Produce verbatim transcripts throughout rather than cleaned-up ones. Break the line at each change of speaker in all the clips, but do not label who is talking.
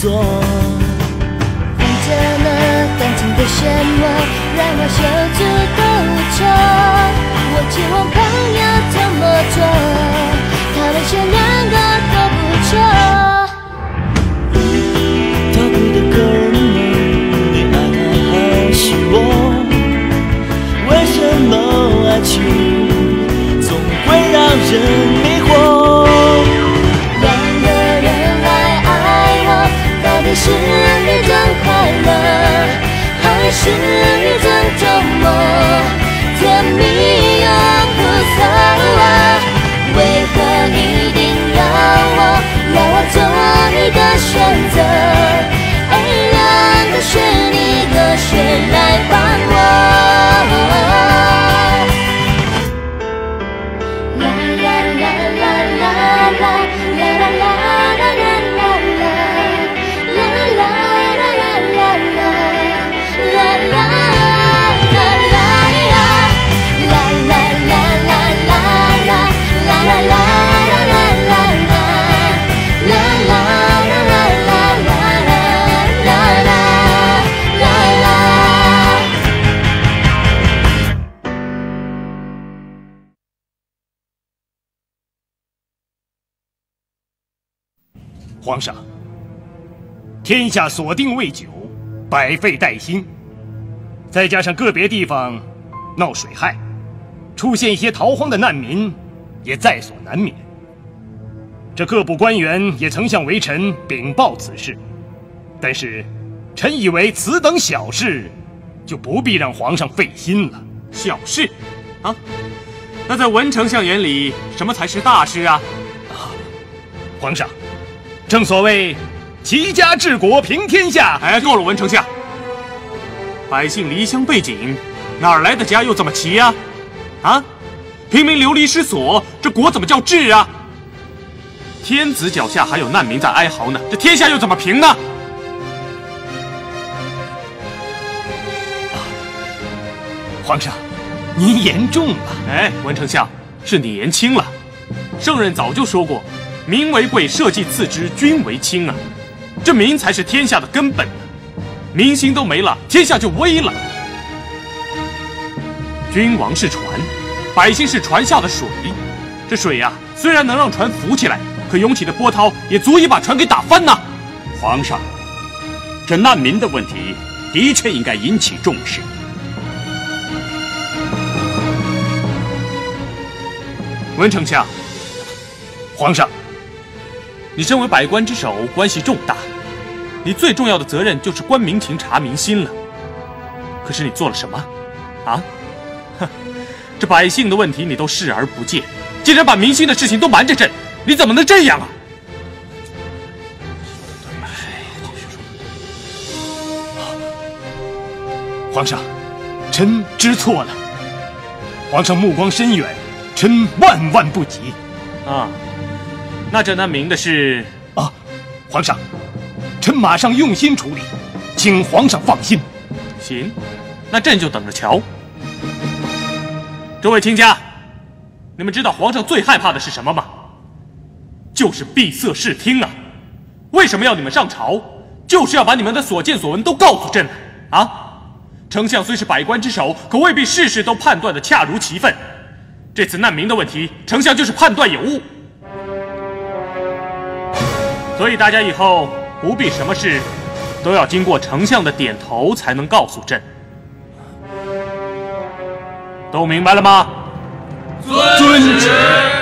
作。
看着那感情的漩涡，让我手足都无措。我期望朋友怎么做，他们选两个都不错。
逃避的个人梦，对爱还是我？为什么爱情总会让人迷惑？
两个人爱爱我，到底是一种快乐，还是一种折磨？甜蜜又苦涩啊，为何一定要我，要我做一个选择？哎，两个选一个，谁来帮我？
皇上，天下所定未久，百废待兴，再加上个别地方闹水害，出现一些逃荒的难民，也在所难免。这各部官员也曾向微臣禀报此事，但是臣以为此等小事，就不必让皇上费心了。
小事，啊？那在文丞相眼里，什么才是大事啊？
啊，皇上。正所谓齐家治国平天下。
哎，够了，文丞相，百姓离乡背井，哪来的家又这么齐呀？啊，平民流离失所，这国怎么叫治啊？天子脚下还有难民在哀嚎呢，这天下又怎么平呢？啊，
皇上，您言重了。
哎，文丞相，是你言轻了。圣人早就说过。民为贵，社稷次之，君为轻啊！这民才是天下的根本，民心都没了，天下就危了。君王是船，百姓是船下的水，这水呀、啊，虽然能让船浮起来，可涌起的波涛也足以把船给打翻呐。
皇上，这难民的问题的确应该引起重视。
文丞相，
皇上。
你身为百官之首，关系重大，你最重要的责任就是观民情、察民心了。可是你做了什么？啊？哼，这百姓的问题你都视而不见，竟然把民心的事情都瞒着朕，你怎么能这样啊？
皇上，臣知错了。皇上目光深远，臣万万不及。
啊。那这难民的事
啊，皇上，臣马上用心处理，请皇上放心。
行，那朕就等着瞧。诸位卿家，你们知道皇上最害怕的是什么吗？就是闭塞视听啊！为什么要你们上朝？就是要把你们的所见所闻都告诉朕啊！丞相虽是百官之首，可未必事事都判断得恰如其分。这次难民的问题，丞相就是判断有误。所以大家以后不必什么事都要经过丞相的点头才能告诉朕，都明白了吗？
遵旨。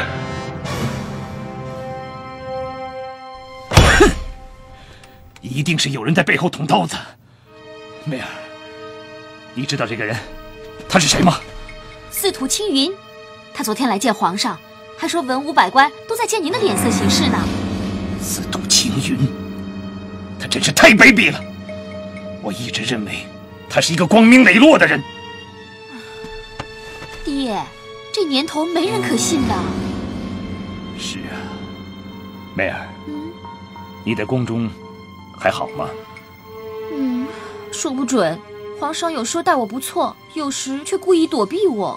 哼，一定是有人在背后捅刀子。梅儿，你知道这个人他是谁吗？
司徒青云，他昨天来见皇上，还说文武百官都在见您的脸色行事呢。
司徒青云，他真是太卑鄙了！我一直认为他是一个光明磊落的人。
爹，这年头没人可信的。
是啊，梅儿，
嗯，
你在宫中还好吗？
嗯，说不准。皇上有时候待我不错，有时却故意躲避我。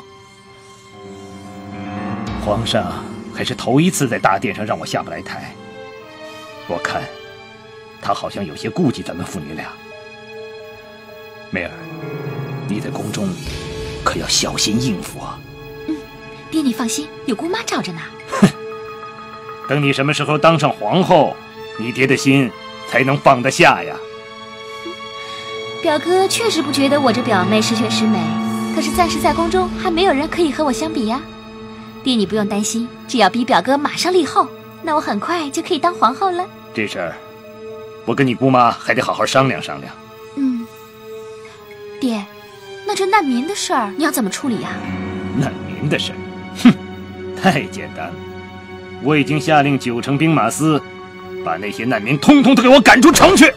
皇上还是头一次在大殿上让我下不来台。我看他好像有些顾忌咱们父女俩。梅儿，你在宫中可要小心应付啊。
嗯，爹你放心，有姑妈罩着呢。
哼，等你什么时候当上皇后，你爹的心才能放得下呀。
表哥确实不觉得我这表妹十全十美，可是暂时在宫中还没有人可以和我相比呀。爹你不用担心，只要逼表哥马上立后，那我很快就可以当皇后了。
这事儿，我跟你姑妈还得好好商量商量。
嗯，爹，那这难民的事儿你要怎么处理呀？
难民的事儿，哼，太简单了。我已经下令九城兵马司，把那些难民通通都给我赶出城去。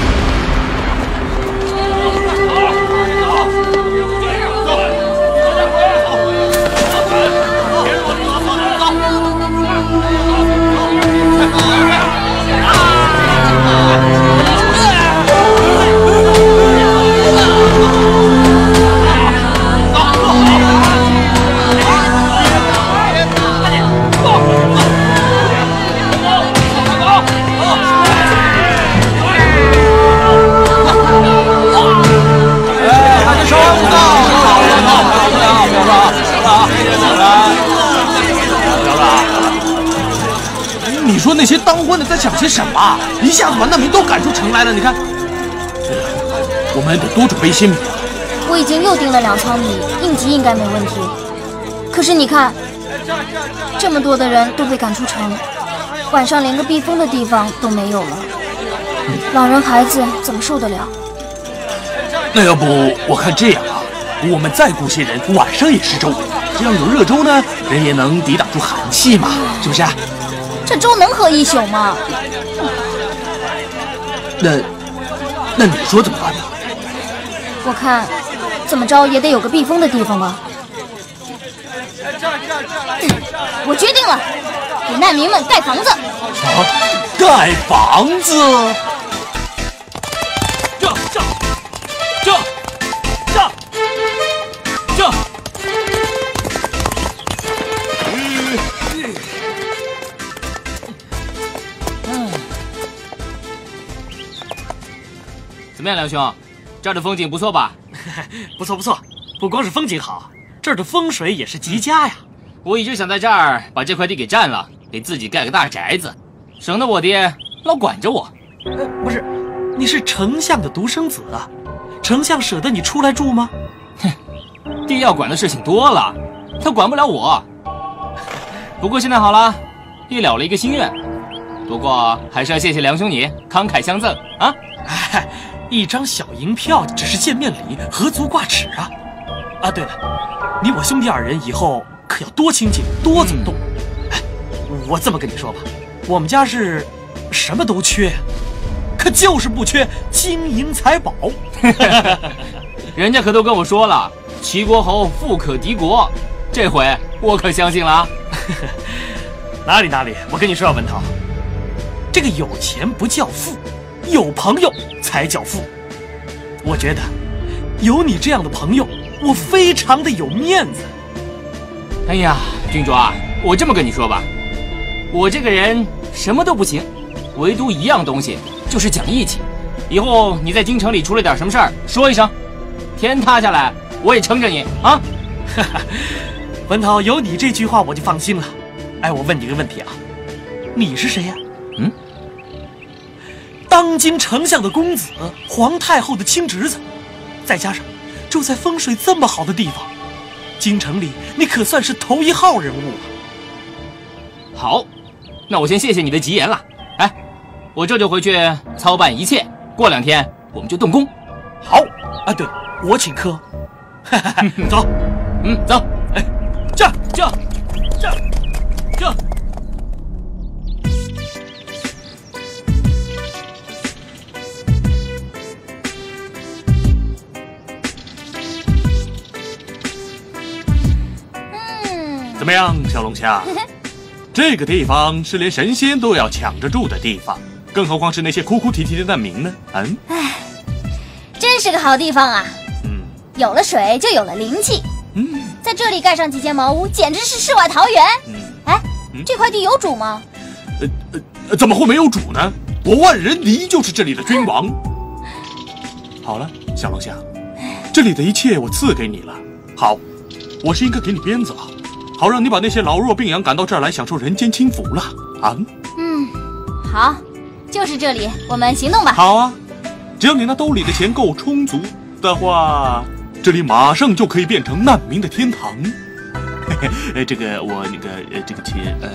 你说那些当官的在想些什么？一下子把难民都赶出城来了，你看，我们得多准备些米啊。
我已经又订了两仓米，应急应该没问题。可是你看，这么多的人都被赶出城，晚上连个避风的地方都没有了，老人孩子怎么受得了？
那要不我看这样啊，我们再雇些人，晚上也施粥，这样有热粥呢，人也能抵挡住寒气嘛，是不是？
这粥能喝一宿吗？
那，那你说怎么办呢？
我看，怎么着也得有个避风的地方吧。嗯，我决定了，给难民们盖房子。
啊，盖房子？这这这这这。
怎么样，梁兄，这儿的风景不错吧？
不错不错，不光是风景好，这儿的风水也是极佳呀。
我一直想在这儿把这块地给占了，给自己盖个大宅子，省得我爹老管着我。
呃，不是，你是丞相的独生子啊，丞相舍得你出来住吗？
哼，爹要管的事情多了，他管不了我。不过现在好了，也了了一个心愿。不过还是要谢谢梁兄你慷慨相赠啊！
哎，一张小银票只是见面礼，何足挂齿啊！啊，对了，你我兄弟二人以后可要多亲近，多走动。哎、嗯，我这么跟你说吧，我们家是什么都缺，可就是不缺金银财宝。
人家可都跟我说了，齐国侯富可敌国，这回我可相信了啊！
哪里哪里，我跟你说啊，文涛，这个有钱不叫富，有朋友才叫富。我觉得有你这样的朋友，我非常的有面子。
哎呀，郡主啊，我这么跟你说吧，我这个人什么都不行，唯独一样东西，就是讲义气。以后你在京城里出了点什么事儿，说一声，天塌下来我也撑着你啊！
文涛，有你这句话我就放心了。哎，我问你个问题啊，你是谁呀？
嗯，
当今丞相的公子，皇太后的亲侄子，再加上住在风水这么好的地方，京城里你可算是头一号人物啊。
好，那我先谢谢你的吉言了。哎，我这就回去操办一切，过两天我们就动工。
好啊，对，我请客。走，
嗯，走。哎，这这这这。
怎么样，小龙虾？这个地方是连神仙都要抢着住的地方，更何况是那些哭哭啼啼的难民呢？嗯，
唉，真是个好地方啊！
嗯，
有了水就有了灵气。
嗯，
在这里盖上几间茅屋，简直是世外桃源。
嗯，
哎，这块地有主吗？
呃呃，怎么会没有主呢？ 国万人敌就是这里的君王。好了，小龙虾，这里的一切我赐给你了。好，我是应该给你鞭子了，好让你把那些老弱病羊赶到这儿来享受人间清福了啊。
嗯，好，就是这里，我们行动吧。
好啊，只要你那兜里的钱够充足的话，这里马上就可以变成难民的天堂。呃，这个我那个呃，这个钱呃。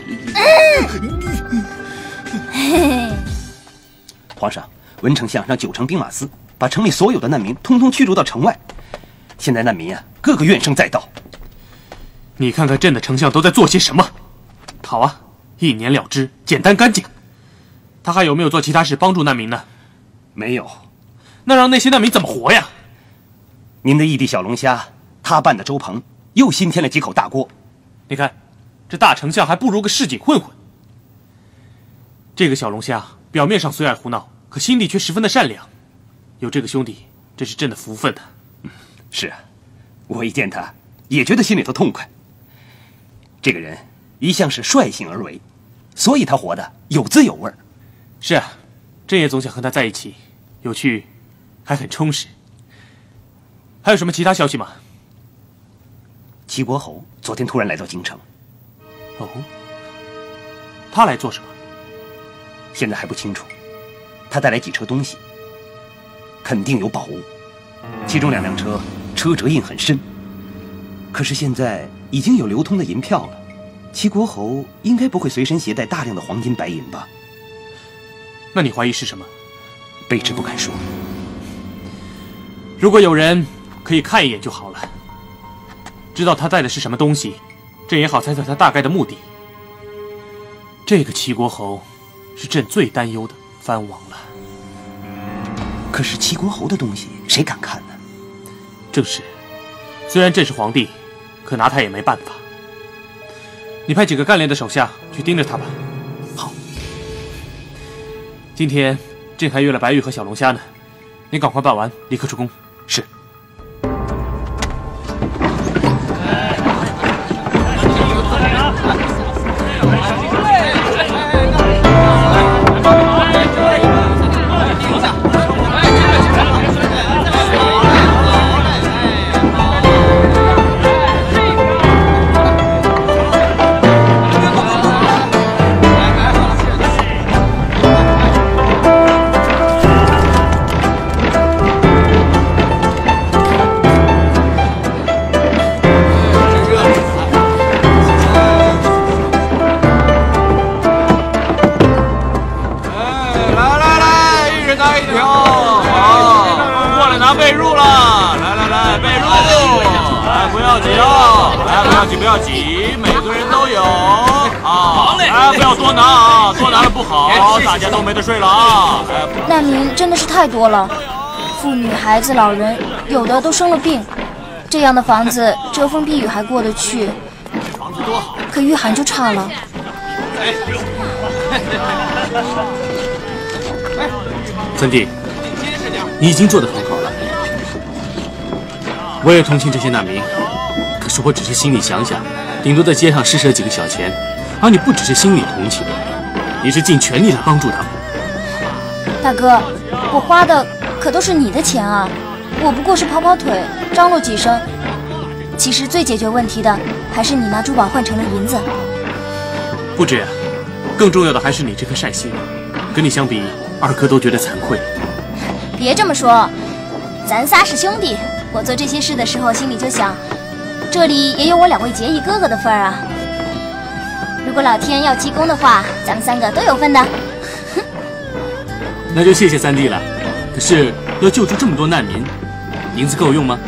皇上，文丞相让九城兵马司把城里所有的难民通通驱逐到城外。现在难民啊，个个怨声载道。
你看看朕的丞相都在做些什么？好啊，一年了之，简单干净。他还有没有做其他事帮助难民呢？
没有。
那让那些难民怎么活呀？
您的义弟小龙虾，他办的周鹏又新添了几口大锅。
你看，这大丞相还不如个市井混混。这个小龙虾表面上虽爱胡闹，可心地却十分的善良。有这个兄弟，真是朕的福分呐、
嗯。是啊，我一见他，也觉得心里头痛快。这个人一向是率性而为，所以他活得有滋有味。
是啊，朕也总想和他在一起，有趣，还很充实。还有什么其他消息吗？
齐国侯昨天突然来到京城。
哦，他来做什么？
现在还不清楚。他带来几车东西，肯定有宝物。其中两辆车车辙印很深，可是现在已经有流通的银票了。齐国侯应该不会随身携带大量的黄金白银吧？
那你怀疑是什么？
卑职不敢说。
如果有人可以看一眼就好了，知道他带的是什么东西，朕也好猜测他大概的目的。这个齐国侯是朕最担忧的藩王了。
可是齐国侯的东西谁敢看呢？
正是，虽然朕是皇帝，可拿他也没办法。你派几个干练的手下去盯着他吧。
好。
今天朕还约了白玉和小龙虾呢，你赶快办完，立刻出宫。
是。
不要急，每个人都有啊！好嘞，哎，不要多拿啊，多拿了不好，大家都没得睡了啊！
难民真的是太多了，妇女、孩子、老人，有的都生了病。这样的房子遮风避雨还过得去，
房子多好，
可御寒就差了。
三弟，你已经做得很好了。我也同情这些难民。可是我只是心里想想，顶多在街上施舍几个小钱，而你不只是心里同情，你是尽全力来帮助他们。
大哥，我花的可都是你的钱啊，我不过是跑跑腿，张罗几声。其实最解决问题的，还是你拿珠宝换成了银子。
不止啊，更重要的还是你这颗善心。跟你相比，二哥都觉得惭愧。
别这么说，咱仨是兄弟，我做这些事的时候，心里就想。这里也有我两位结义哥哥的份儿啊！如果老天要积功的话，咱们三个都有份的。
那就谢谢三弟了。可是要救助这么多难民，银子够用吗？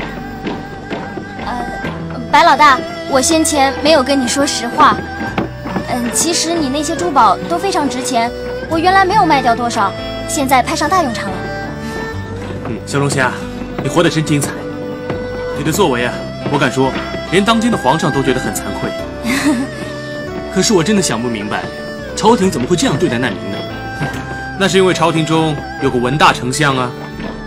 呃，白老大，我先前没有跟你说实话。嗯，其实你那些珠宝都非常值钱，我原来没有卖掉多少，现在派上大用场了。
嗯，小龙虾，你活得真精彩。你的作为啊！我敢说，连当今的皇上都觉得很惭愧。可是我真的想不明白，朝廷怎么会这样对待难民呢？那是因为朝廷中有个文大丞相啊。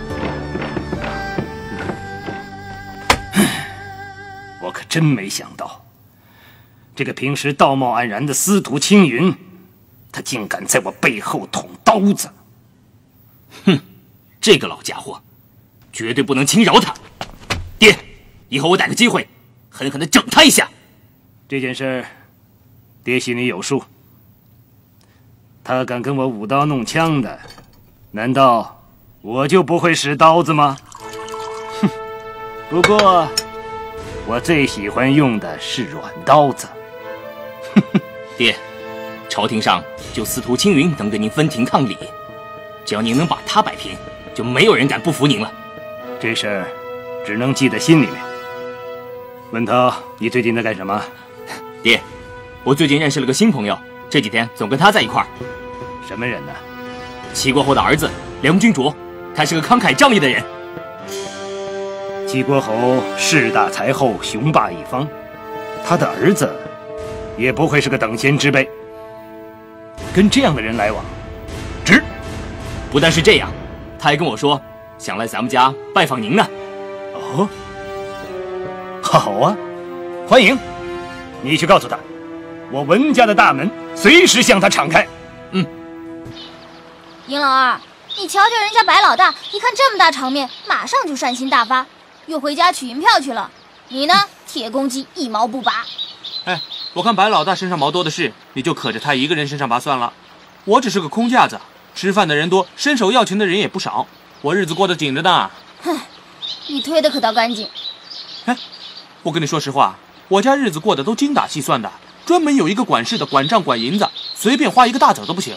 我可真没想到，这个平时道貌岸然的司徒青云，他竟敢在我背后捅刀
刀子。
哼，这个老家伙，绝对不能轻饶他。爹，以后我逮个机会，狠狠地整他一下。
这件事，爹心里有数。他敢跟我舞刀弄枪的，难道我就不会使刀子吗？哼，不过我最喜欢用的是软刀子。
爹，朝廷上就司徒青云能跟您分庭抗礼，只要您能把他摆平，就没有人敢不服您了。
这事儿只能记在心里面。文涛，你最近在干什么？
爹，我最近认识了个新朋友，这几天总跟他在一块儿。
什么人呢？
齐国侯的儿子梁君卓，他是个慷慨仗义的人。
齐国侯势大才厚，雄霸一方，他的儿子也不会是个等闲之辈。跟这样的人来往，值。
不但是这样，他还跟我说想来咱们家拜访您呢。
哦，好啊，欢迎。你去告诉他，我文家的大门随时向他敞开。
嗯。
尹老二，你瞧瞧人家白老大，一看这么大场面，马上就善心大发，又回家取银票去了。你呢，铁公鸡一毛不拔。
哎，我看白老大身上毛多的是，你就可着他一个人身上拔算了。我只是个空架子，吃饭的人多，伸手要钱的人也不少，我日子过得紧着呢。
哼，你推的可倒干净。
哎，我跟你说实话，我家日子过得都精打细算的，专门有一个管事的管账管银子，随便花一个大子都不行。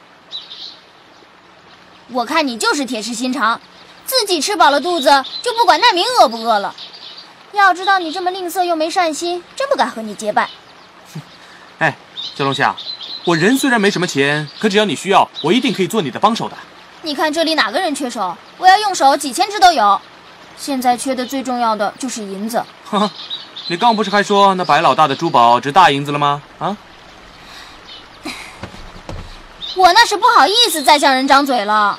我看你就是铁石心肠，自己吃饱了肚子就不管难民饿不饿了。要知道你这么吝啬又没善心，真不敢和你结拜。
哎，小龙虾，我人虽然没什么钱，可只要你需要，我一定可以做你的帮手的。
你看这里哪个人缺手？我要用手几千只都有。现在缺的最重要的就是银子。
哈哈，你刚不是还说那白老大的珠宝值大银子了吗？啊？
我那是不好意思再向人张嘴了。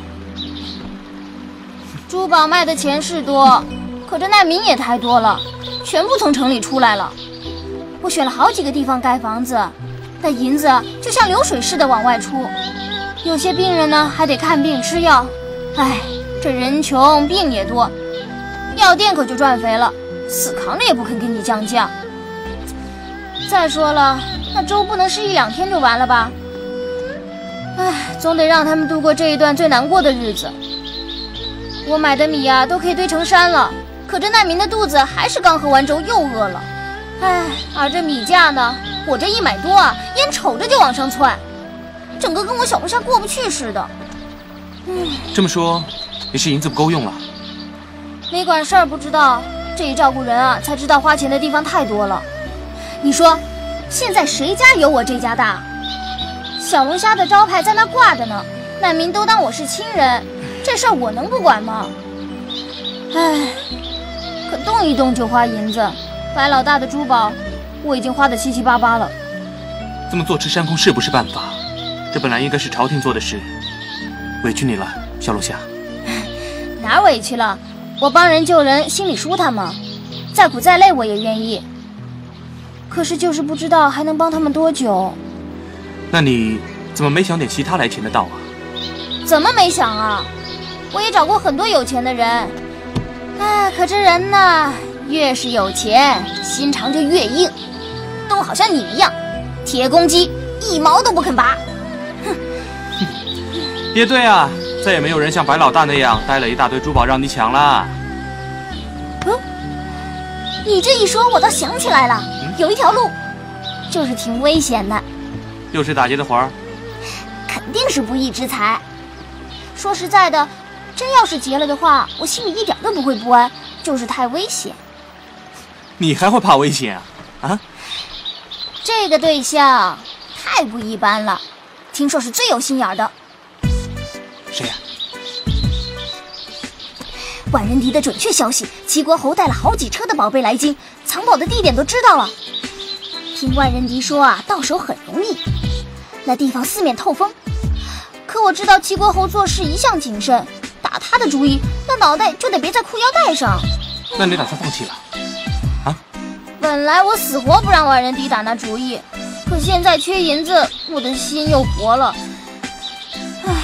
珠宝卖的钱是多，可这难民也太多了，全部从城里出来了。我选了好几个地方盖房子，那银子就像流水似的往外出。有些病人呢还得看病吃药，哎，这人穷病也多，药店可就赚肥了，死扛着也不肯给你降价。再说了，那粥不能是一两天就完了吧？唉，总得让他们度过这一段最难过的日子。我买的米呀、啊、都可以堆成山了，可这难民的肚子还是刚喝完粥又饿了。唉，而这米价呢，我这一买多啊，眼瞅着就往上窜，整个跟我小龙虾过不去似的。嗯，
这么说，你是银子不够用了？
没管事儿不知道，这一照顾人啊，才知道花钱的地方太多了。你说，现在谁家有我这家大？小龙虾的招牌在那挂着呢，难民都当我是亲人，这事儿我能不管吗？唉，可动一动就花银子，白老大的珠宝我已经花得七七八八了。
这么坐吃山空是不是办法？这本来应该是朝廷做的事，委屈你了，小龙虾。
哪委屈了？我帮人救人，心里舒坦嘛，再苦再累我也愿意。可是就是不知道还能帮他们多久。
那你怎么没想点其他来钱的道啊？
怎么没想啊？我也找过很多有钱的人，哎，可这人呢，越是有钱，心肠就越硬，都好像你一样，铁公鸡，一毛都不肯拔。哼，
也对啊，再也没有人像白老大那样带了一大堆珠宝让你抢了。
嗯，你这一说，我倒想起来了，嗯、有一条路，就是挺危险的。
又是打劫的活儿？
肯定是不义之财。说实在的，真要是劫了的话，我心里一点都不会不安，就是太危险。
你还会怕危险啊？啊？
这个对象太不一般了，听说是最有心眼的。
谁呀、啊？
万人敌的准确消息，齐国侯带了好几车的宝贝来京，藏宝的地点都知道了。听万人敌说啊，到手很容易，那地方四面透风。可我知道齐国侯做事一向谨慎，打他的主意，那脑袋就得别在裤腰带上。
那你打算放弃了？啊？
本来我死活不让万人敌打那主意，可现在缺银子，我的心又活了。唉，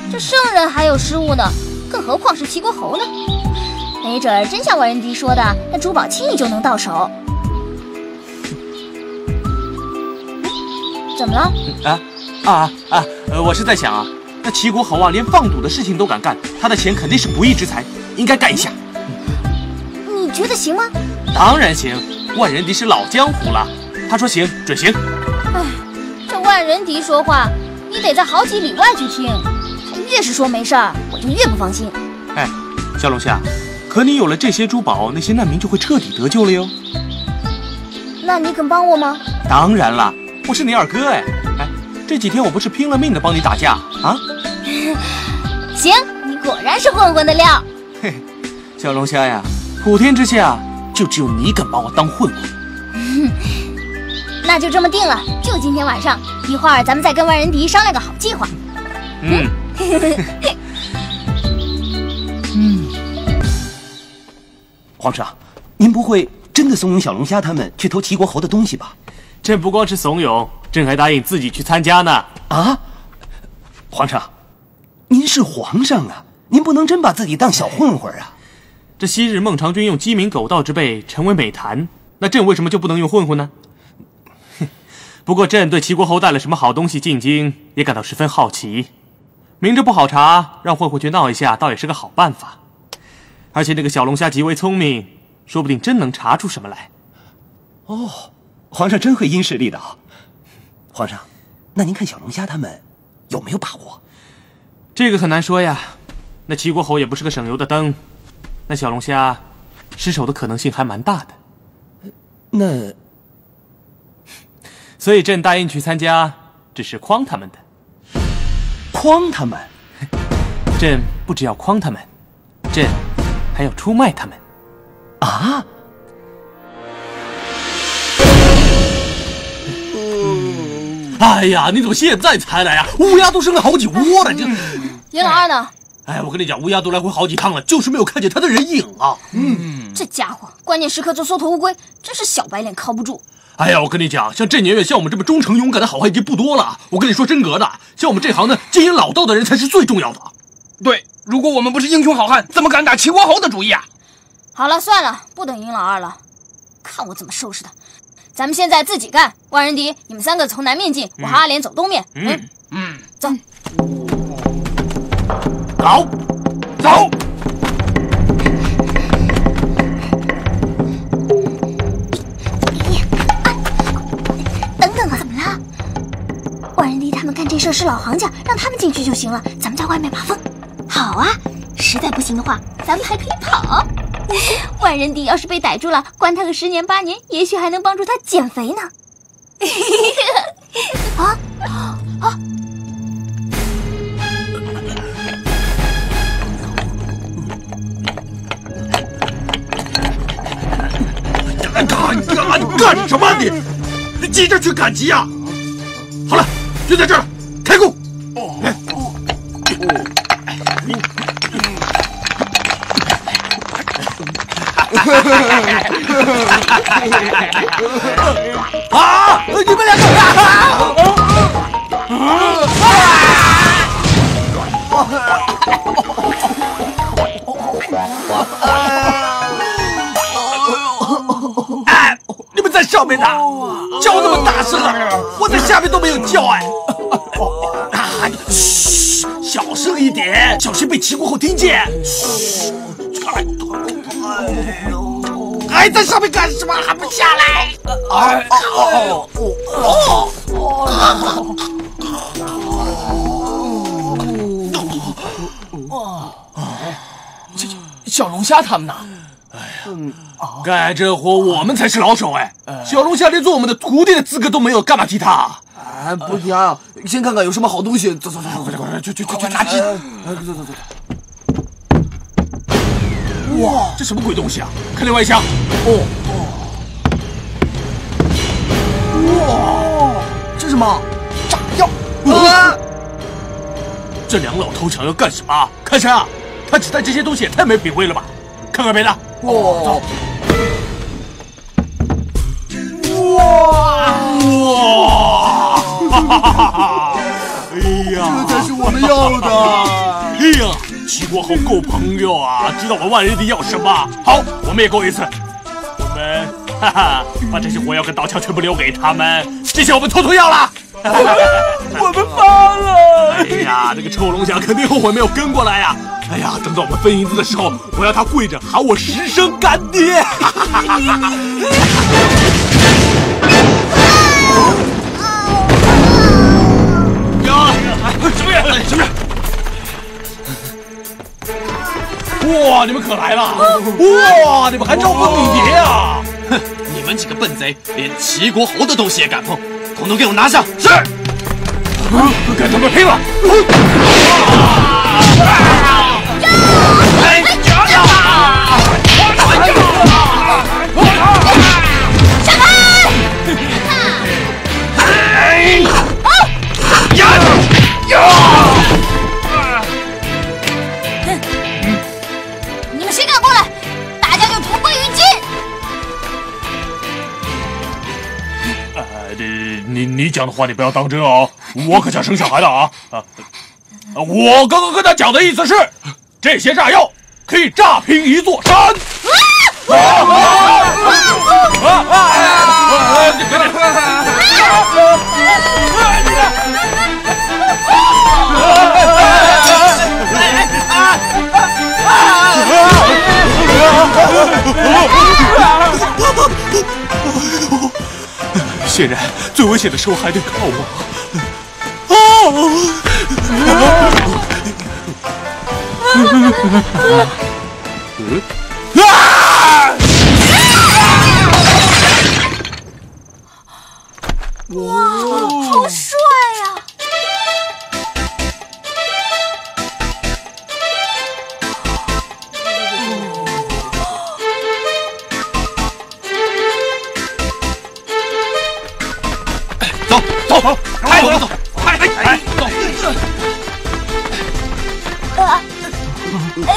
这圣人还有失误呢，更何况是齐国侯呢？没准儿真像万人敌说的，那珠宝轻易就能到手。怎么了？
啊啊啊！呃，我是在想啊，那齐国侯啊，连放赌的事情都敢干，他的钱肯定是不义之财，应该干一下。
你觉得行吗？
当然行，万人敌是老江湖了，他说行准行。
哎，这万人敌说话，你得在好几里外去听。他越是说没事儿，我就越不放心。
哎，小龙虾，可你有了这些珠宝，那些难民就会彻底得救了哟。
那你肯帮我吗？
当然了，我是你二哥哎。哎，这几天我不是拼了命的帮你打架啊？
行，你果然是混混的料。
嘿，小龙虾呀，普天之下就只有你敢把我当混混。
那就这么定了，就今天晚上，一会儿咱们再跟万人敌商量个好计划。
嗯。
嗯。皇上，您不会真的怂恿小龙虾他们去偷齐国侯的东西吧？
朕不光是怂恿，朕还答应自己去参加呢。
啊，皇上，您是皇上啊，您不能真把自己当小混混啊！
这昔日孟尝君用鸡鸣狗盗之辈成为美谈，那朕为什么就不能用混混呢？不过朕对齐国侯带了什么好东西进京也感到十分好奇，明着不好查，让混混去闹一下，倒也是个好办法。而且那个小龙虾极为聪明，说不定真能查出什么来。
哦，皇上真会因势利导。皇上，那您看小龙虾他们有没有把握？
这个很难说呀。那齐国侯也不是个省油的灯，那小龙虾失手的可能性还蛮大的。
那，
所以朕答应去参加，只是诓他们的。
诓他们？
朕不只要诓他们，朕还要出卖他们。
啊？
哎呀，你怎么现在才来啊？乌鸦都生了好几窝了，这。
严老二呢？
哎，我跟你讲，乌鸦都来回好几趟了，就是没有看见他的人影啊。
嗯，这家伙关键时刻就缩头乌龟，真是小白脸靠不住。
哎呀，我跟你讲，像郑年月像我们这么忠诚勇敢的好汉已经不多了。我跟你说真格的，像我们这行的经营老道的人才是最重要的。
对，如果我们不是英雄好汉，怎么敢打齐国侯的主意啊？
好了，算了，不等殷老二了，看我怎么收拾他。咱们现在自己干，万人敌，你们三个从南面进，我和阿莲走东面。嗯嗯，走，
走，走。
等等啊，怎么了？万人敌他们干这事是老行家，让他们进去就行了，咱们在外面把风。好啊，实在不行的话，咱们还可以跑。万人敌要是被逮住了，关他个十年八年，也许还能帮助他减肥呢。啊啊！
干干什么你？你急着去赶集啊？好了，就在这儿了，开工。啊！你们两个！哎，你们在上面呢，叫那么大声啊！我在下面都没有叫哎。啊，嘘，小声一点，小心被齐国侯听见。嘘。还在上面干什么？还不下来？哎哦哦
哦！小小龙虾他们呢？
哎呀，干这活我们才是老手哎！小龙虾连做我们的徒弟的资格都没有，干嘛踢他？
哎，不踢啊！先看看有什么好东西。走走走，快快快，去去去去拿纸！走走走走。
哇，这什么鬼东西啊？看另外一枪。哦
哦。哇，这是什么？炸药！啊！
这两老头想要干什么？开山啊！他只带这些东西也太没品位了吧！看看别的。
哇！走。
哇！哇！哈哈哈哈！哎呀，
这才是我们要的。
我好够朋友啊，知道我万人敌要什么。好，我们也够一次。我们哈哈，把这些火药跟刀枪全部留给他们，这些我们统统要了。我们发了！哎呀，这个臭龙虾肯定后悔没有跟过来呀！哎呀，等到我们分银子的时候，我要他跪着喊我十声干爹！呀，什么人？什么人？哇，你们可来了！哇，你们还招蜂引蝶啊！
哼，你们几个笨贼，连齐国侯的东西也敢碰！统统给我拿下！
是，跟他们拼了！
哎呀！闪开！
哎！呀呀！
你们谁敢过来，大家就同归于尽！
呃，你你讲的话你不要当真哦，我可想生小孩的啊啊！我刚刚跟他讲的意思是，这些炸药可以炸平一座山。啊啊啊啊！你别别！显然，最危险的时候还得靠我。啊！
哇，好帅呀！
走走走，开走走，快快走！
啊！哎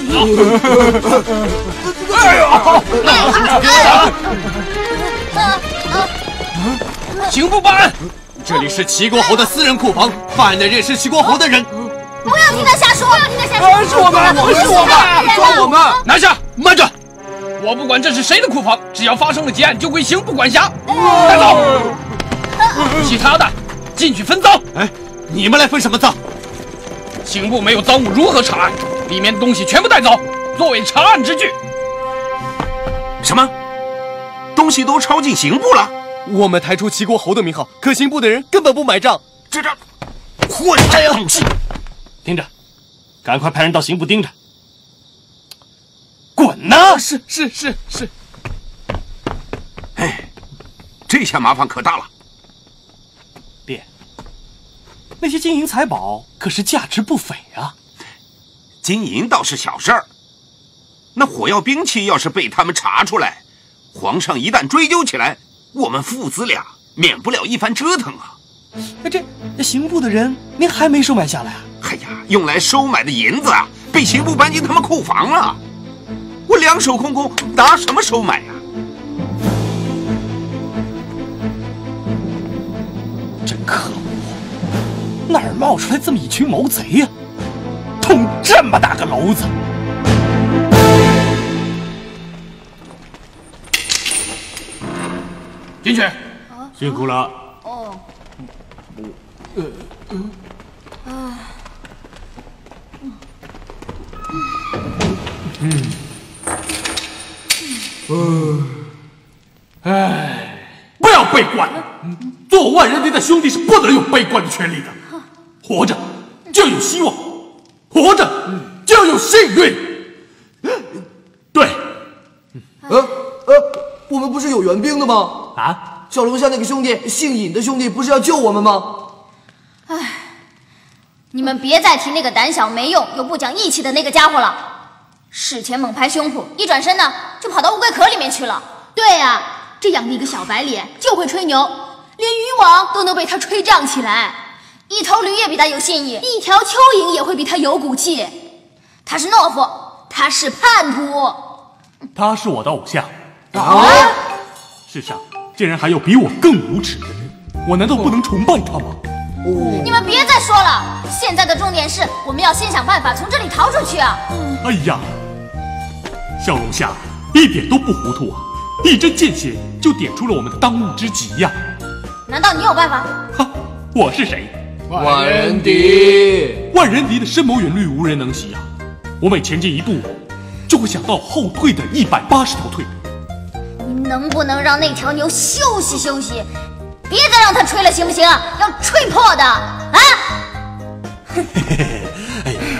呀！刑部办案，这里是齐国侯的私人库房，犯案的人是齐国侯的人。
不要听他瞎说！不要听他瞎说！
是我们，是我们，抓我们！
拿下！慢着！我不管这是谁的库房，只要发生了劫案，就归刑部管辖。带走！其他的进去分赃。
哎，你们来分什么赃？
刑部没有赃物，如何查案？里面的东西全部带走，作为查案之据。
什么？东西都抄进刑部了？
我们抬出齐国侯的名号，可刑部的人根本不买账。
这这，混账东西！
盯着，赶快派人到刑部盯着。滚呐！
是是是是。
哎，这下麻烦可大了。
便，那些金银财宝可是价值不菲啊。
金银倒是小事儿，那火药兵器要是被他们查出来，皇上一旦追究起来，我们父子俩免不了一番折腾啊！
哎，这这刑部的人您还没收买下来啊？
哎呀，用来收买的银子啊，被刑部搬进他们库房了。我两手空空，拿什么收买呀？
真可恶！哪儿冒出来这么一群毛贼呀？捅这么大个篓子！
进去。
辛苦了。
哦。
呃嗯。
啊。
嗯。嗯。哎，不要悲观。做万人敌的兄弟是不能有悲观的权利的。活着就有希望，活着就有幸运。对。
呃呃，我们不是有援兵的吗？
啊？
小龙虾那个兄弟，姓尹的兄弟，不是要救我们吗？
唉，你们别再提那个胆小没用又不讲义气的那个家伙了。事前猛拍胸脯，一转身呢就跑到乌龟壳里面去了。对呀、啊，这样的一个小白脸就会吹牛，连渔网都能被他吹胀起来。一头驴也比他有信义，一条蚯蚓也会比他有骨气。他是懦夫，他是叛徒。
他是我的偶像。
啊！
世上竟然还有比我更无耻的人，我难道不能崇拜他吗？
你们别再说了，现
现在的重点是，我们要先想办法从这里逃出去啊！
哎呀，小龙虾一点都不糊涂啊！一针见血就点出了我们的当务之急呀！
难道你有办法？
哈，我是谁？
万人敌！
万人敌的深谋远虑，无人能及啊！我每前进一步，就会想到后退的一百八十条退步。
你能不能让那条牛休息休息？别再让它吹了，行不行？要吹破的啊！
哎呀，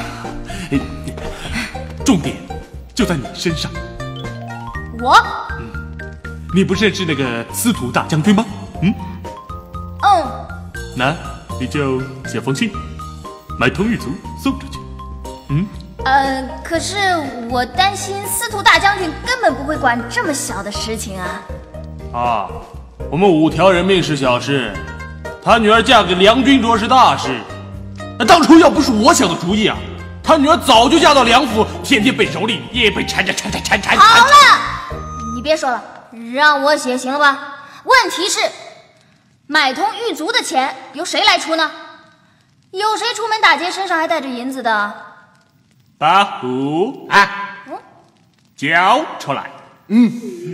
重点就在你身上。
我？
嗯，你不认识那个司徒大将军吗？嗯。
嗯。
那你就写封信，买通狱卒送出去。嗯。
呃，可是我担心司徒大将军根本不会管这么小的事情啊。
啊，我们五条人命是小事，他女儿嫁给梁君卓是大事。那当初要不是我想的主意啊，他女儿早就嫁到梁府，天天被蹂躏，夜夜被缠着缠缠缠缠。
好了，你别说了，让我写行了吧？问题是，买通狱卒的钱由谁来出呢？有谁出门打劫身上还带着银子的？
把虎啊，嗯，交出来。嗯，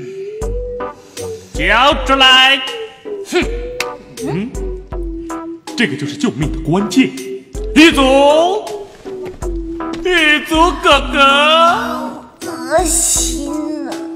交出来。
哼，嗯，这个就是救命的关键。狱卒，狱卒哥哥，
恶心啊！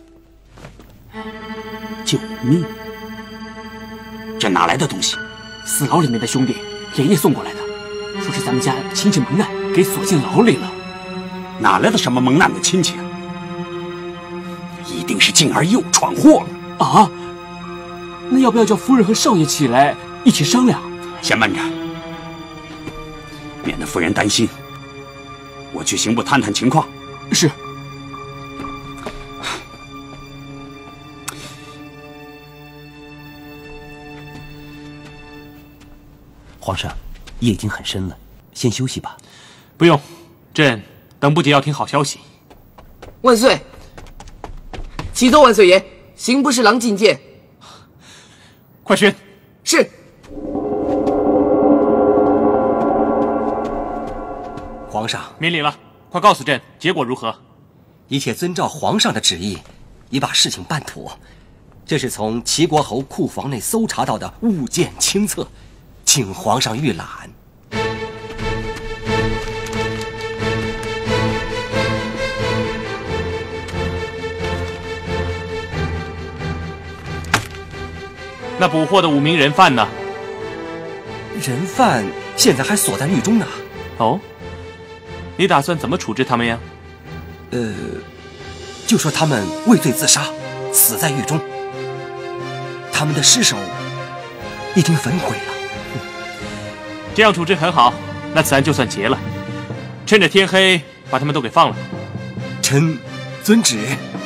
救命！这哪来的东西？死牢里面的兄弟爷爷送过来的，说是咱们家亲戚蒙难，给锁进牢里了。哪来的什么蒙难的亲戚啊？一定是静儿又闯祸了啊！那要不要叫夫人和少爷起来一起商量？先慢着，免得夫人担心。我去刑部探探情况。是。
皇上，夜已经很深了，先休息吧。
不用，朕等不及要听好消息。
万岁！启奏万岁爷，刑部侍郎觐见。
快宣。
是。
皇上，
免礼了，快告诉朕结果如何？
一切遵照皇上的旨意，已把事情办妥。这是从齐国侯库房内搜查到的物件清册，请皇上预览。
那捕获的五名人犯呢？
人犯现在还锁在狱中呢。
哦，你打算怎么处置他们呀？
呃，就说他们畏罪自杀，死在狱中。他们的尸首已经焚毁了。
这样处置很好，那此案就算结了。趁着天黑把他们都给放了。
臣遵旨。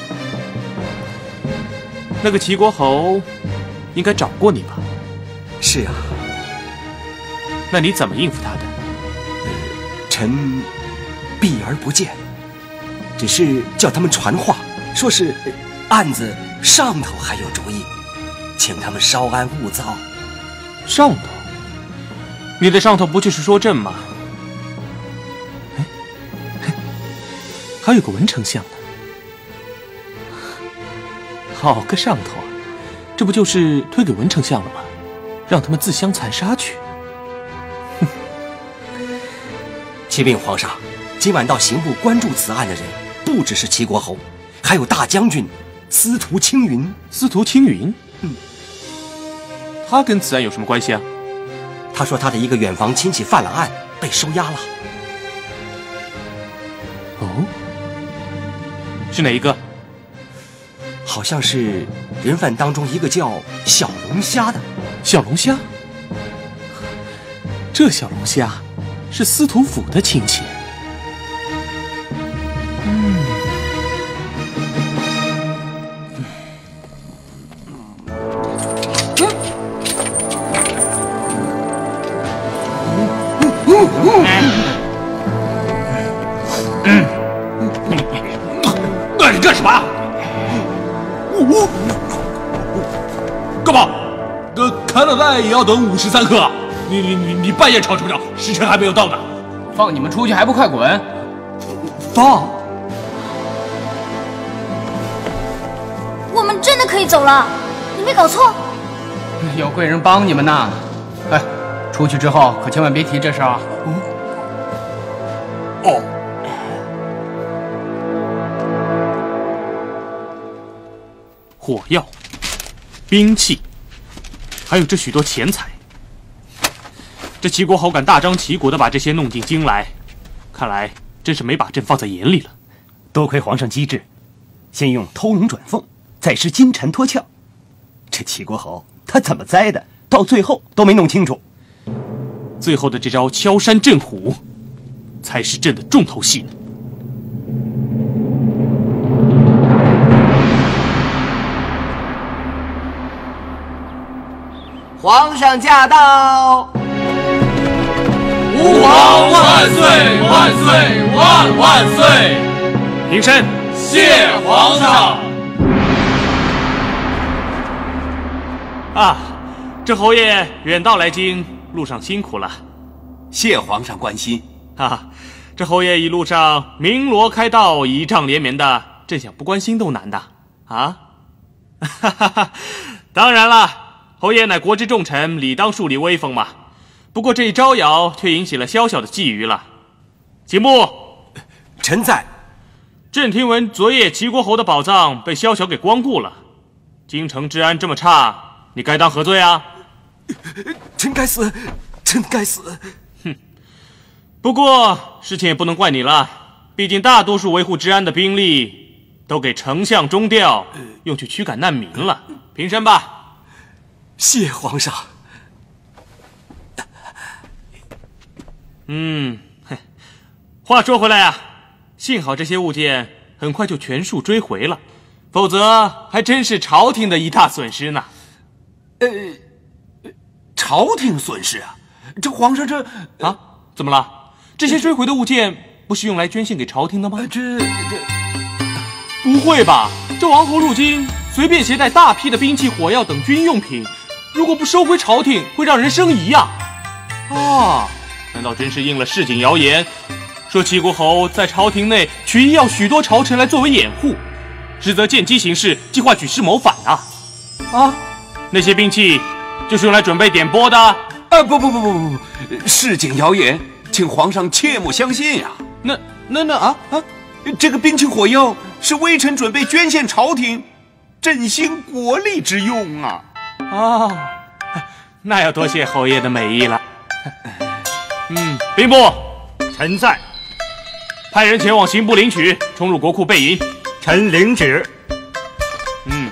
那个齐国侯应该找过你吧？
是啊。
那你怎么应付他的？
呃、臣避而不见，只是叫他们传话，说是案子上头还有主意，请他们稍安勿躁。
上头？你的上头不就是说朕吗？哎，还有个文丞相呢。好个上头啊！这不就是推给文丞相了吗？让他们自相残杀去。
哼！启禀皇上，今晚到刑部关注此案的人，不只是齐国侯，还有大将军司徒青云。
司徒青云？
嗯。
他跟此案有什么关系啊？
他说他的一个远房亲戚犯了案，被收押了。
哦，是哪一个？
好像是人犯当中一个叫小龙虾的。
小龙虾？这小龙虾是司徒府的亲戚。嗯。
嗯，那你干什么？我干嘛？这砍了赖也要等五时三刻啊！ 你你你你半夜吵什么吵？时辰还没有到呢。
放你们出去还不快滚！
放。
我们真的可以走了，你没搞错？
有贵人帮你们呢。哎，出去之后可千万别提这事啊。
嗯。哦。
火药、兵器，还有这许多钱财。这齐国侯敢大张旗鼓地把这些弄进京来，看来真是没把朕放在眼里了。
多亏皇上机智，先用偷龙转凤，再施金蝉脱壳。这齐国侯他怎么栽的，到最后都没弄清楚。
最后的这招敲山震虎，才是朕的重头戏呢。
皇上驾到！
吾皇万岁万岁万万岁！
平身，
谢皇上。
啊，这侯爷远道来京，路上辛苦了。
谢皇上关心。
啊，这侯爷一路上鸣锣开道，仪仗连绵的，朕想不关心都难的啊！哈哈哈，当然了。侯爷乃国之重臣，理当树立威风嘛。不过这一招摇，却引起了小小的觊觎了。秦牧，
臣在。
朕听闻昨夜齐国侯的宝藏被宵小给光顾了，京城治安这么差，你该当何罪啊？
臣该死，臣该死。
哼，不过事情也不能怪你了，毕竟大多数维护治安的兵力都给丞相中调，用去驱赶难民了。平身吧。
谢皇上。
嗯，话说回来啊，幸好这些物件很快就全数追回了，否则还真是朝廷的一大损失呢。
呃，朝廷损失啊？这皇上这
啊，怎么了？这些追回的物件不是用来捐献给朝廷的吗？
这这
不会吧？这王侯入京，随便携带大批的兵器、火药等军用品。如果不收回朝廷，会让人生疑呀！啊，难道真是应了市井谣言，说齐国侯在朝廷内取意要许多朝臣来作为掩护，实则见机行事，计划举事谋反啊！啊，那些兵器就是用来准备点拨的？
啊，不不不不不不，市井谣言，请皇上切莫相信呀！
那那那啊啊，
这个兵器火药是微臣准备捐献朝廷，振兴国力之用啊！
哦，那要多谢侯爷的美意了。嗯，兵部，
臣在。
派人前往刑部领取，冲入国库备银。
臣领旨。
嗯，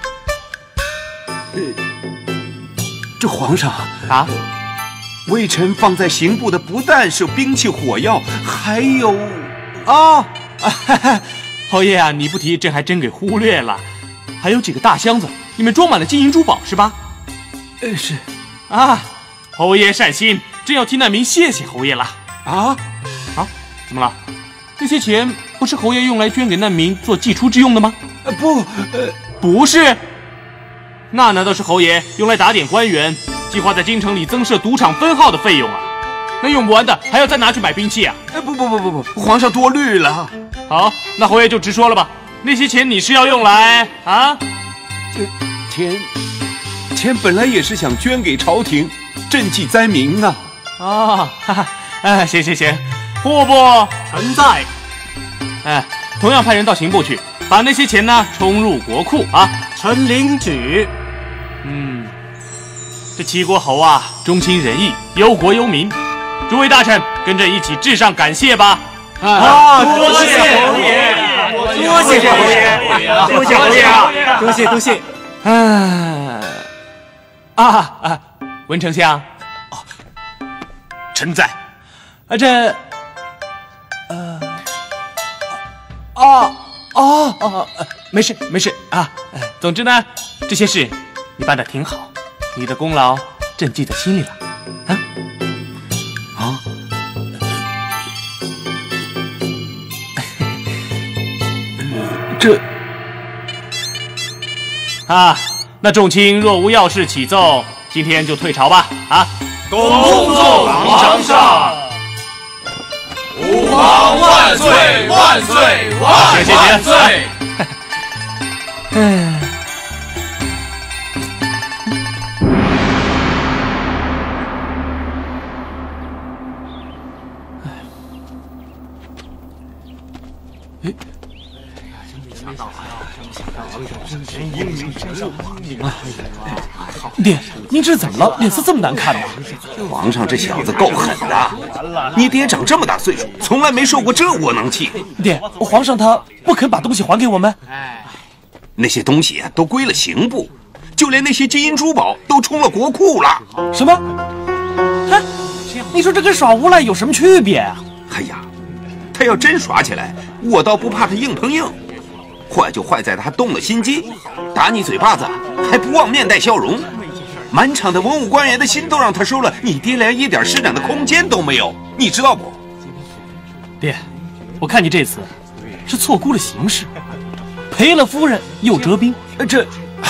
这皇上
啊，
微臣放在刑部的不但是兵器火药，还有
啊，侯爷啊，你不提，朕还真给忽略了，还有几个大箱子，里面装满了金银珠宝，是吧？
呃，是，
啊，侯爷善心，朕要替难民谢谢侯爷了。
啊
啊，怎么了？那些钱不是侯爷用来捐给难民做寄出之用的吗？
呃，不，呃，
不是。那难道是侯爷用来打点官员，计划在京城里增设赌场分号的费用啊？那用不完的还要再拿去买兵器啊？
呃，不不不不不，皇上多虑了。
好，那侯爷就直说了吧，那些钱你是要用来啊？
这钱。钱本来也是想捐给朝廷，赈济灾民啊！
啊，哈哈，哎，行行行，户部
臣在。
哎，同样派人到刑部去，把那些钱呢冲入国库啊！
臣领旨。
嗯，这齐国侯啊，忠心仁义，忧国忧民。诸位大臣，跟着一起致上感谢吧！
啊，多谢侯爷，多谢侯爷，多谢侯爷啊，多谢多谢。
哎。啊啊，文丞相，
哦，臣在。
啊，这，呃，哦哦哦，没事没事啊。总之呢，这些事你办得挺好，你的功劳朕记在心里了。啊
啊，这
啊。那众卿若无要事启奏， 今天就退朝吧！啊！
恭送皇上！吾皇万岁万岁万万岁！
哎。
爹，您这是怎么了？脸色这么难看呢？
皇上这小子够狠的，你爹长这么大岁数，从来没受过这窝囊气。
爹，皇上他不肯把东西还给我们。
那些东西啊，都归了刑部，就连那些金银珠宝都充了国库了。
什么？哎，你说这跟耍无赖有什么区别啊？
哎呀，他要真耍起来，我倒不怕他硬碰硬。坏就坏在他动了心机，打你嘴巴子还不忘面带笑容，满场的文武官员的心都让他收了，你爹连一点施展的空间都没有，你知道不？
爹，我看你这次是错估了形势，赔了夫人又折兵，这，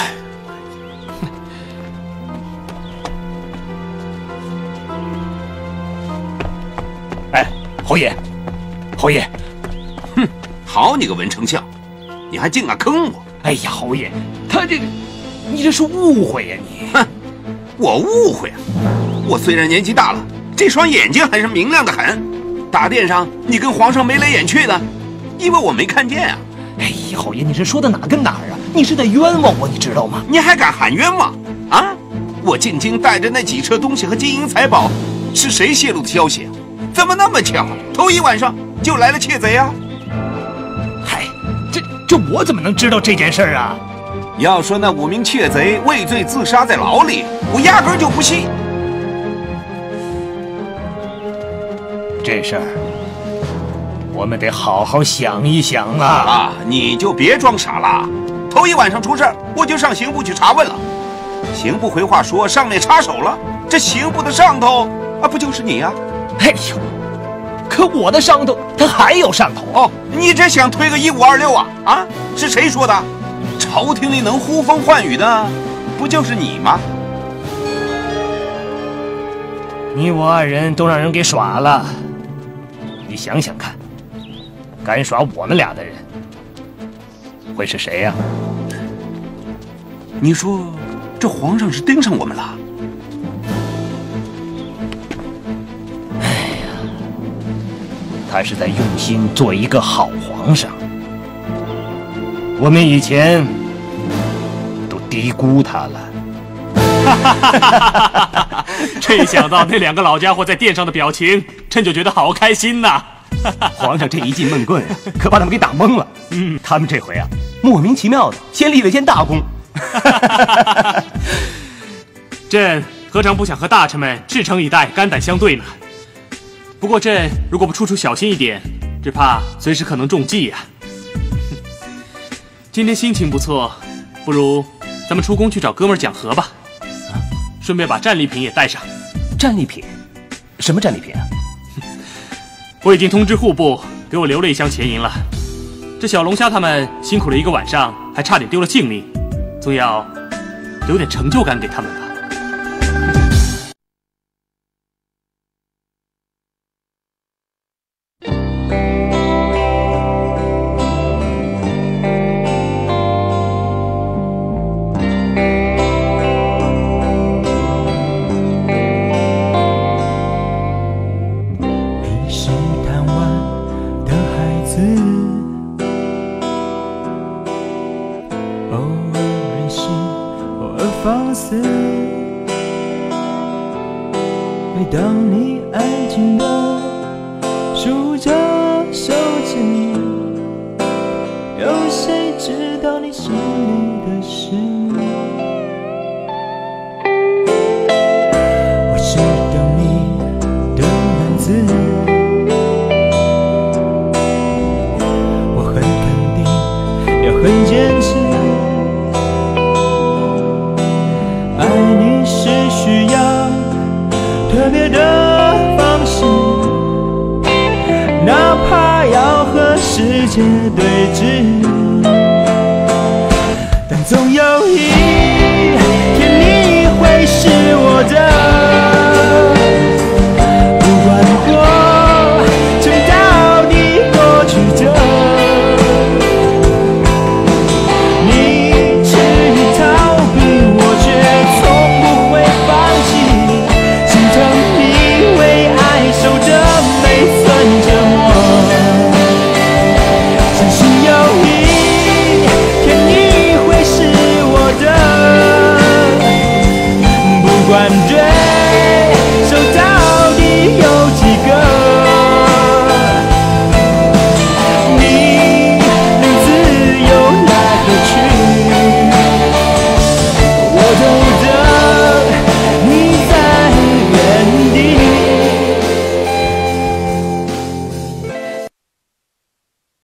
哎，侯爷，侯爷，
哼，好你个文丞相！你还竟敢坑我！
哎呀，侯爷，他这个，你这是误会呀！你，
哼，我误会啊！我虽然年纪大了，这双眼睛还是明亮的很。大殿上你跟皇上眉来眼去的，因为我没看见啊！
哎呀，侯爷，你这说的哪跟哪儿啊？你是在冤枉我，你知道吗？
你还敢喊冤枉啊？我进京带着那几车东西和金银财宝，是谁泄露的消息？怎么那么巧，头一晚上就来了窃贼啊？
嗨，这。这我怎么能知道这件事儿啊？
要说那五名窃贼畏罪自杀在牢里，我压根儿就不信。
这事儿我们得好好想一想啊！
啊，你就别装傻了。头一晚上出事儿，我就上刑部去查问了。刑部回话说上面插手了，这刑部的上头啊，不就是你啊？
哎呦！可我的上头他还有上头
哦！你这想推个一五二六啊？啊，是谁说的？朝廷里能呼风唤雨的，不就是你吗？
你我二人都让人给耍了，你想想看，敢耍我们俩的人会是谁呀？
你说这皇上是盯上我们了？
他是在用心做一个好皇上，我们以前都低估他了。
哈哈哈哈哈！这想到那两个老家伙在殿上的表情，朕就觉得好开心呐！
皇上这一记闷棍，可把他们给打懵了。嗯，他们这回啊，莫名其妙的先立了件大功。
朕何尝不想和大臣们赤诚以待，肝胆相对呢？不过朕如果不处处小心一点，只怕随时可能中计呀、啊。今天心情不错，不如咱们出宫去找哥们儿讲和吧，啊，顺便把战利品也带上。
战利品？什么战利品啊？
我已经通知户部给我留了一箱钱银了。这小龙虾他们辛苦了一个晚上，还差点丢了性命，总要留点成就感给他们吧。
每当你安静地数着手指，有谁知道你心里的事？我是等你的男子，我很肯定，也很坚持，爱你是需要特别的方式，哪怕要和世界对峙。